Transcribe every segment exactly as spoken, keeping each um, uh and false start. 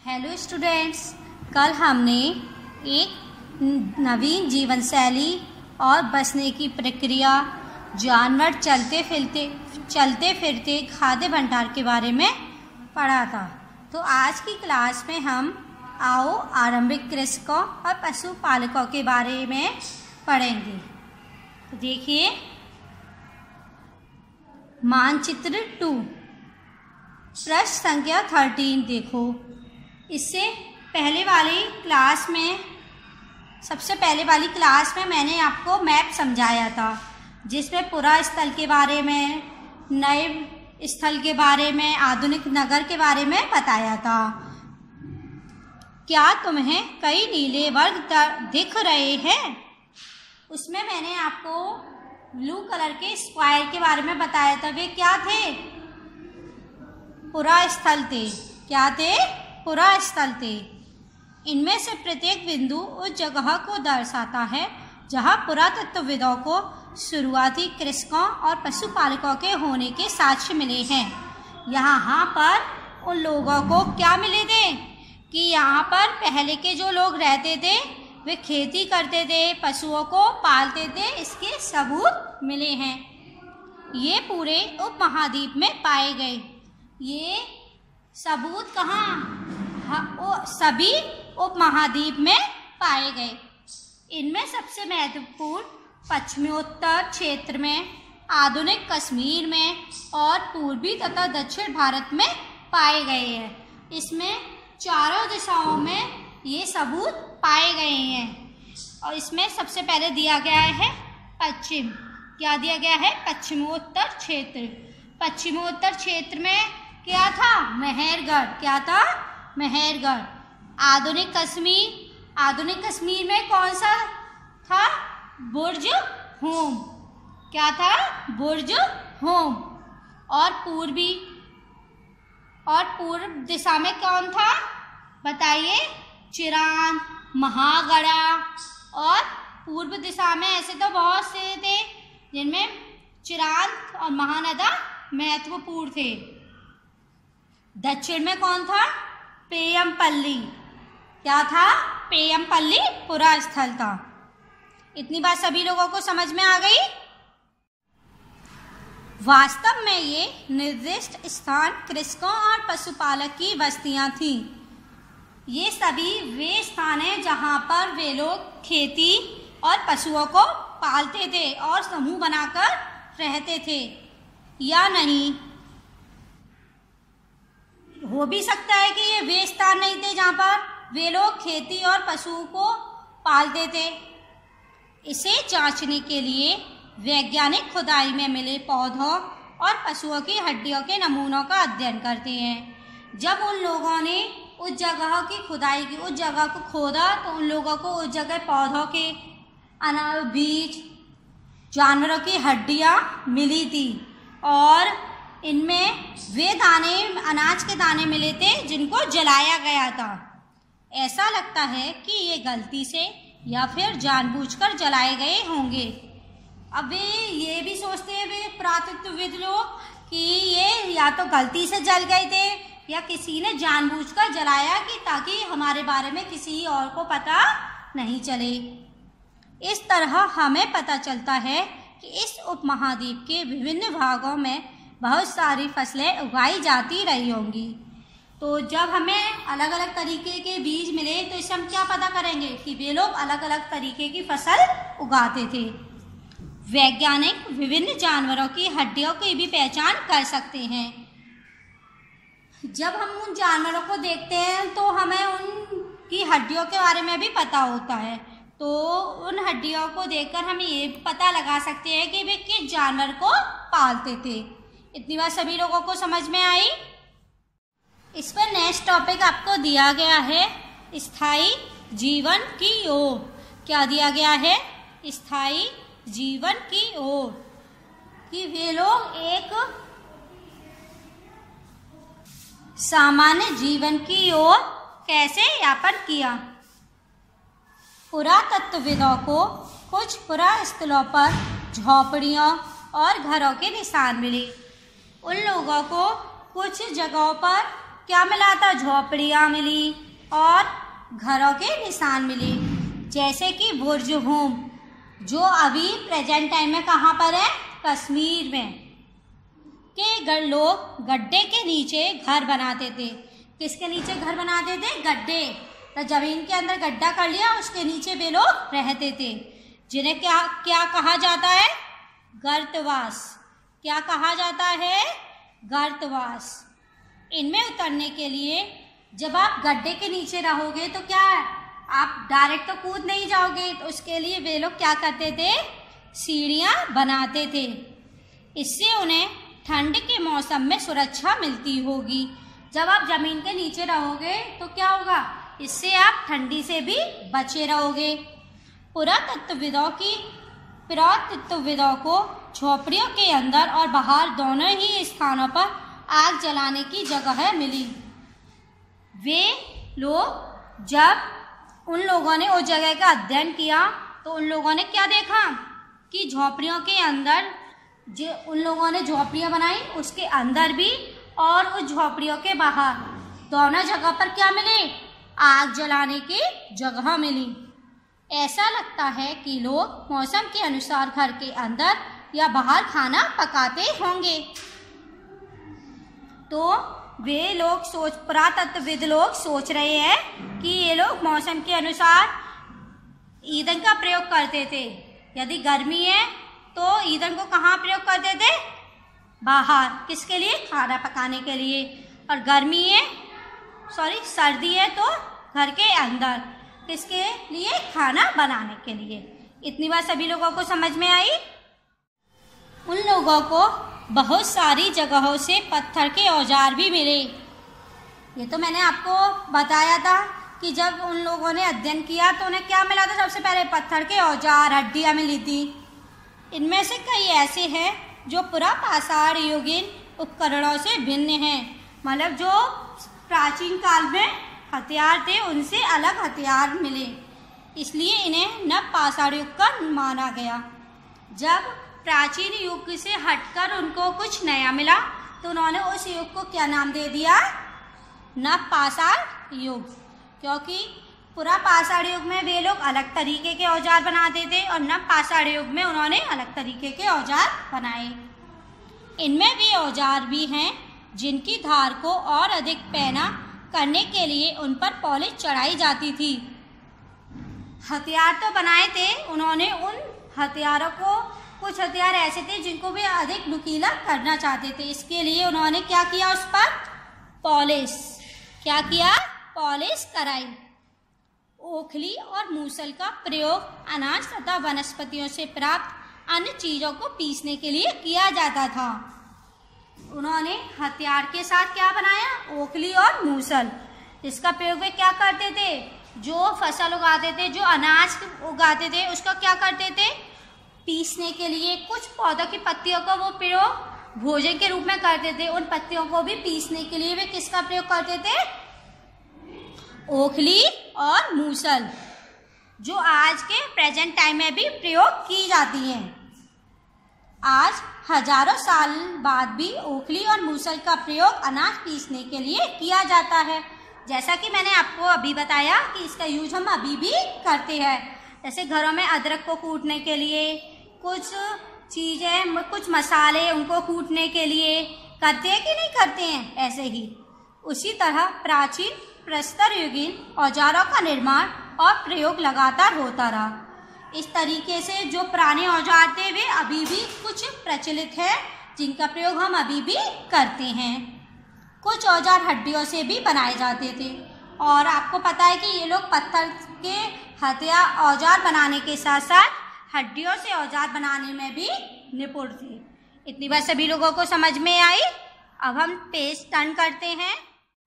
Hello students, कल हमने एक नवीन जीवन शैली और बसने की प्रक्रिया, जानवर चलते फिरते चलते फिरते खाद्य भंडार के बारे में पढ़ा था। तो आज की क्लास में हम आओ आरंभिक कृषकों और पशुपालकों के बारे में पढ़ेंगे। तो देखिए मानचित्र टू, प्रश्न संख्या थर्टीन देखो। इससे पहले वाली क्लास में सबसे पहले वाली क्लास में मैंने आपको मैप समझाया था, जिसमें पुरा स्थल के बारे में, नए स्थल के बारे में, आधुनिक नगर के बारे में बताया था। क्या तुम्हें कई नीले वर्ग दिख रहे हैं? उसमें मैंने आपको ब्लू कलर के स्क्वायर के बारे में बताया था। वे क्या थे? पुरा स्थल थे। क्या थे? पुरा स्थल थे। इनमें से प्रत्येक बिंदु उस जगह को दर्शाता है जहां पुरातत्वविदों को शुरुआती कृषकों और पशुपालकों के होने के साक्ष्य मिले हैं। यहाँ पर उन लोगों को क्या मिले थे कि यहाँ पर पहले के जो लोग रहते थे वे खेती करते थे, पशुओं को पालते थे, इसके सबूत मिले हैं। ये पूरे उपमहाद्वीप में पाए गए। ये सबूत कहाँ? हाँ, सभी उपमहाद्वीप में पाए गए। इनमें सबसे महत्वपूर्ण पश्चिमोत्तर क्षेत्र में, आधुनिक कश्मीर में और पूर्वी तथा दक्षिण भारत में पाए गए हैं। इसमें चारों दिशाओं में ये सबूत पाए गए हैं। और इसमें सबसे पहले दिया गया है पश्चिम। क्या दिया गया है? पश्चिमोत्तर क्षेत्र। पश्चिमोत्तर क्षेत्र में क्या था? मेहरगढ़। क्या था? मेहरगढ़। आधुनिक कश्मीर, आधुनिक कश्मीर में कौन सा था? बुर्ज होम। क्या था? बुर्ज होम। और पूर्वी और पूर्व दिशा में कौन था? बताइए। चिरांद, महागढ़ा। और पूर्व दिशा में ऐसे तो बहुत से थे जिनमें चिरांद और महानदा महत्वपूर्ण थे। दक्षिण में कौन था? पेयमपल्ली। क्या था? पेयमपल्ली पुरा स्थल था। इतनी बात सभी लोगों को समझ में आ गई? वास्तव में ये निर्दिष्ट स्थान कृषकों और पशुपालक की बस्तियां थीं। ये सभी वे स्थान हैं जहां पर वे लोग खेती और पशुओं को पालते थे और समूह बनाकर रहते थे। या नहीं, हो भी सकता है कि ये वे स्थान नहीं थे जहां पर वे लोग खेती और पशुओं को पालते थे। इसे जांचने के लिए वैज्ञानिक खुदाई में मिले पौधों और पशुओं की हड्डियों के नमूनों का अध्ययन करते हैं। जब उन लोगों ने उस जगह की खुदाई की, उस जगह को खोदा, तो उन लोगों को उस जगह पौधों के अनाज, बीज, जानवरों की हड्डियां मिली थी और इनमें वे दाने, अनाज के दाने मिले थे जिनको जलाया गया था। ऐसा लगता है कि ये गलती से या फिर जानबूझकर जलाए गए होंगे। अब वे ये भी सोचते हैं वे पुरातत्वविद लोग कि ये या तो गलती से जल गए थे या किसी ने जानबूझकर जलाया कि ताकि हमारे बारे में किसी और को पता नहीं चले। इस तरह हमें पता चलता है कि इस उपमहाद्वीप के विभिन्न भागों में बहुत सारी फसलें उगाई जाती रही होंगी। तो जब हमें अलग अलग तरीके के बीज मिले तो इससे हम क्या पता करेंगे कि वे लोग अलग अलग तरीके की फसल उगाते थे। वैज्ञानिक विभिन्न जानवरों की हड्डियों की भी पहचान कर सकते हैं। जब हम उन जानवरों को देखते हैं तो हमें उनकी हड्डियों के बारे में भी पता होता है। तो उन हड्डियों को देखकर हम ये पता लगा सकते हैं कि वे किस जानवर को पालते थे। इतनी बात सभी लोगों को समझ में आई? इस पर नेक्स्ट टॉपिक आपको दिया गया है स्थायी जीवन की ओर। क्या दिया गया है? स्थायी जीवन की ओर। कि वे लोग एक सामान्य जीवन की ओर कैसे यापन किया। पुरातत्वविदों को कुछ पुरा स्थलों पर झोपड़ियों और घरों के निशान मिले। उन लोगों को कुछ जगहों पर क्या मिला था? झोपड़ियाँ मिली और घरों के निशान मिले, जैसे कि बुर्ज होम, जो अभी प्रेजेंट टाइम में कहाँ पर है? कश्मीर में। के लोग गड्ढे के नीचे घर बनाते थे। किसके नीचे घर बनाते थे? गड्ढे। तो जमीन के अंदर गड्ढा कर लिया, उसके नीचे वे लोग रहते थे, जिन्हें क्या क्या कहा जाता है? गर्तवास। क्या कहा जाता है? गर्तवास। इनमें उतरने के लिए जब आप गड्ढे के नीचे रहोगे तो क्या है? आप डायरेक्ट तो कूद नहीं जाओगे, तो उसके लिए वे लोग क्या करते थे? सीढ़ियाँ बनाते थे। इससे उन्हें ठंड के मौसम में सुरक्षा मिलती होगी। जब आप जमीन के नीचे रहोगे तो क्या होगा? इससे आप ठंडी से भी बचे रहोगे। पुरातत्वविदों की पुरातत्वविदों को झोपड़ियों के अंदर और बाहर दोनों ही स्थानों पर आग जलाने की जगह मिली। वे लोग जब उन लोगों ने उस जगह का अध्ययन किया तो उन लोगों ने क्या देखा कि झोपड़ियों के अंदर जो उन लोगों ने झोपड़ियाँ बनाई, उसके अंदर भी और उस झोपड़ियों के बाहर दोनों जगह पर क्या मिले? आग जलाने की जगह मिली। ऐसा लगता है कि लोग मौसम के अनुसार घर के अंदर या बाहर खाना पकाते होंगे। तो वे लोग सोच पुरातत्वविद लोग सोच रहे हैं कि ये लोग मौसम के अनुसार ईंधन का प्रयोग करते थे। यदि गर्मी है तो ईंधन को कहाँ प्रयोग करते थे? बाहर। किसके लिए? खाना पकाने के लिए। और गर्मी है सॉरी सर्दी है तो घर के अंदर। किसके लिए? खाना बनाने के लिए। इतनी बात सभी लोगों को समझ में आई? उन लोगों को बहुत सारी जगहों से पत्थर के औजार भी मिले। ये तो मैंने आपको बताया था कि जब उन लोगों ने अध्ययन किया तो उन्हें क्या मिला था? सबसे पहले पत्थर के औजार, हड्डियाँ मिली थी। इनमें से कई ऐसे हैं जो पुरापाषाण युगीन उपकरणों से भिन्न हैं। मतलब जो प्राचीन काल में हथियार थे उनसे अलग हथियार मिले, इसलिए इन्हें नवपाषाण युग का माना गया। जब प्राचीन युग से हटकर उनको कुछ नया मिला तो उन्होंने उस युग को क्या नाम दे दिया? नवपाषाण युग। क्योंकि पुरापाषाण युग में वे लोग अलग तरीके के औजार बनाते थे और नवपाषाण युग में उन्होंने अलग तरीके के औजार बनाए। इनमें वे औजार भी हैं जिनकी धार को और अधिक पैना करने के लिए उन पर पॉलिश चढ़ाई जाती थी। हथियार तो बनाए थे उन्होंने, उन हथियारों को कुछ हथियार ऐसे थे जिनको वे अधिक नुकीला करना चाहते थे। इसके लिए उन्होंने क्या किया? उस पर पॉलिश क्या किया? पॉलिश कराई। ओखली और मूसल का प्रयोग अनाज तथा वनस्पतियों से प्राप्त अन्य चीजों को पीसने के लिए किया जाता था। उन्होंने हथियार के साथ क्या बनाया? ओखली और मूसल। इसका प्रयोग वे क्या करते थे? जो फसल उगाते थे, जो अनाज उगाते थे, उसका क्या करते थे? पीसने के लिए। कुछ पौधों की पत्तियों को वो प्रयोग भोजन के रूप में करते थे। उन पत्तियों को भी पीसने के लिए वे किसका प्रयोग करते थे? ओखली और मूसल, जो आज के प्रेजेंट टाइम में भी प्रयोग की जाती हैं। आज हजारों साल बाद भी ओखली और मूसल का प्रयोग अनाज पीसने के लिए किया जाता है। जैसा कि मैंने आपको अभी बताया कि इसका यूज हम अभी भी करते हैं। जैसे घरों में अदरक को कूटने के लिए, कुछ चीज़ें, कुछ मसाले उनको कूटने के लिए करते हैं कि नहीं करते हैं? ऐसे ही उसी तरह प्राचीन प्रस्तर युगीन औजारों का निर्माण और प्रयोग लगातार होता रहा। इस तरीके से जो पुराने औजार थे वे अभी भी कुछ प्रचलित है, जिनका प्रयोग हम अभी भी करते हैं। कुछ औजार हड्डियों से भी बनाए जाते थे और आपको पता है कि ये लोग पत्थर के हथियार औजार बनाने के साथ साथ हड्डियों से औजार बनाने में भी निपुण थे। इतनी बात सभी लोगों को समझ में आई? अब हम पेज टर्न करते हैं।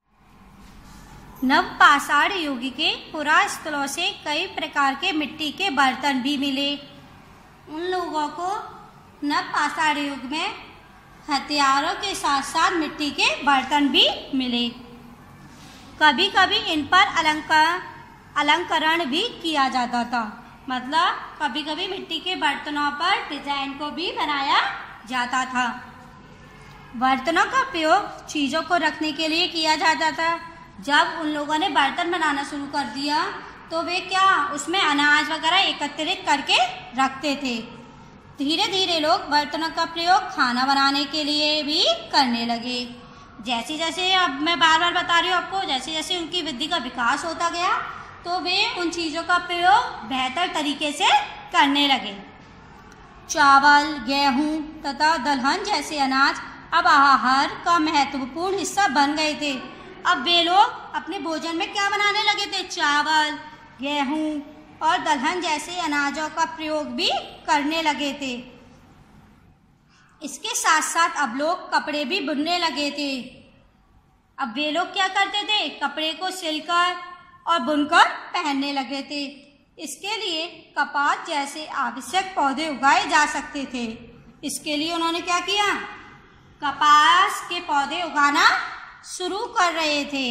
नवपाषाण युग के पुरास्थलों से कई प्रकार के मिट्टी के बर्तन भी मिले। उन लोगों को नवपाषाण युग में हथियारों के साथ साथ मिट्टी के बर्तन भी मिले। कभी कभी इन पर अलंकार अलंकरण भी किया जाता था। मतलब कभी कभी मिट्टी के बर्तनों पर डिजाइन को भी बनाया जाता था। बर्तनों का प्रयोग चीज़ों को रखने के लिए किया जाता था। जब उन लोगों ने बर्तन बनाना शुरू कर दिया तो वे क्या उसमें अनाज वगैरह एकत्रित करके रखते थे। धीरे धीरे लोग बर्तनों का प्रयोग खाना बनाने के लिए भी करने लगे। जैसे जैसे अब मैं बार बार बता रही हूँ आपको, जैसे जैसे उनकी बुद्धि का विकास होता गया तो वे उन चीज़ों का प्रयोग बेहतर तरीके से करने लगे। चावल, गेहूँ तथा दलहन जैसे अनाज अब आहार का महत्वपूर्ण हिस्सा बन गए थे। अब वे लोग अपने भोजन में क्या बनाने लगे थे? चावल, गेहूँ और दलहन जैसे अनाजों का प्रयोग भी करने लगे थे। इसके साथ साथ अब लोग कपड़े भी बुनने लगे थे। अब वे लोग क्या करते थे? कपड़े को सिलकर और बुनकर पहनने लगे थे। इसके लिए कपास जैसे आवश्यक पौधे उगाए जा सकते थे। इसके लिए उन्होंने क्या किया? कपास के पौधे उगाना शुरू कर रहे थे।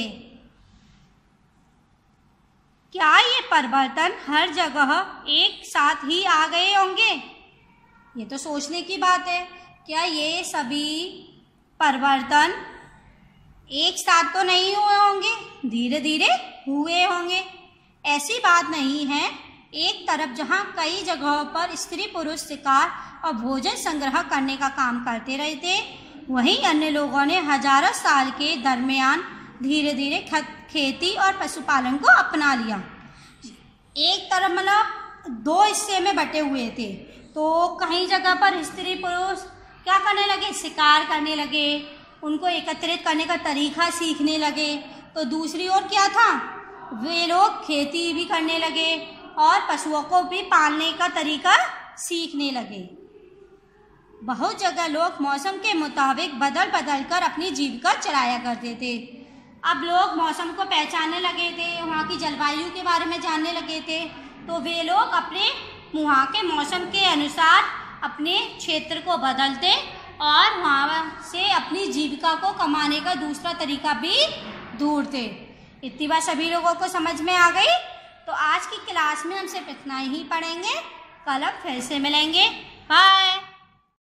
क्या ये परिवर्तन हर जगह एक साथ ही आ गए होंगे? ये तो सोचने की बात है। क्या ये सभी परिवर्तन एक साथ तो नहीं हुए होंगे, धीरे धीरे हुए होंगे। ऐसी बात नहीं है। एक तरफ जहाँ कई जगहों पर स्त्री पुरुष शिकार और भोजन संग्रह करने का काम करते रहे थे, वहीं अन्य लोगों ने हजारों साल के दरमियान धीरे धीरे खेती और पशुपालन को अपना लिया। एक तरफ मतलब दो हिस्से में बटे हुए थे, तो कहीं जगह पर स्त्री पुरुष क्या करने लगे? शिकार करने लगे, उनको एकत्रित करने का तरीका सीखने लगे। तो दूसरी ओर क्या था? वे लोग खेती भी करने लगे और पशुओं को भी पालने का तरीका सीखने लगे। बहुत जगह लोग मौसम के मुताबिक बदल बदल कर अपनी जीविका चलाया करते थे। अब लोग मौसम को पहचानने लगे थे, वहाँ की जलवायु के बारे में जानने लगे थे। तो वे लोग अपने वहाँ के मौसम के अनुसार अपने क्षेत्र को बदलते और वहाँ से अपनी जीविका को कमाने का दूसरा तरीका भी ढूंढते। इतनी बात सभी लोगों को समझ में आ गई? तो आज की क्लास में हम सिर्फ इतना ही पढ़ेंगे। कल अब फिर से मिलेंगे। बाय।